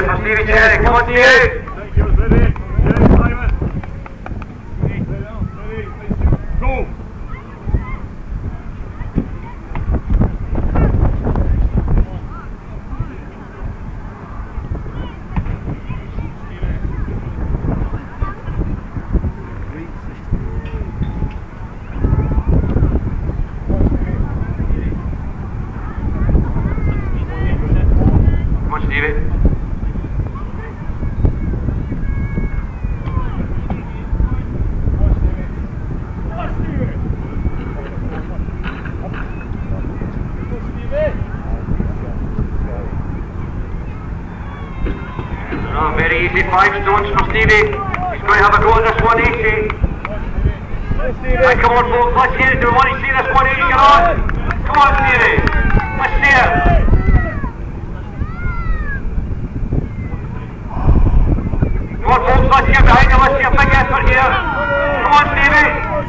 it for Stevie Cherry. Come on, Stevie. Thank you, Steady. Steady, Simon. Steady. Go. Come on, Stevie. Oh, very easy 5 stones for Stevie. He's going to have a go at this 180. Right, come on, folks, let's hear it. Do we want to see this 180 get on? Come on, Stevie. Let's see it. Come on, folks, let's get behind you. Let's see a big effort here. Come on, Stevie.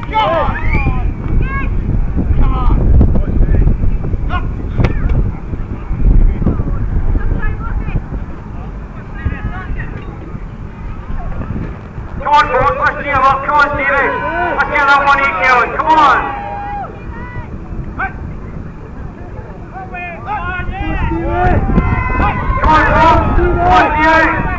Come on, folks, let's see him up. Come on, Stevie. Let's get that 180 on. Come on. Come on, folks. Come on, Stevie.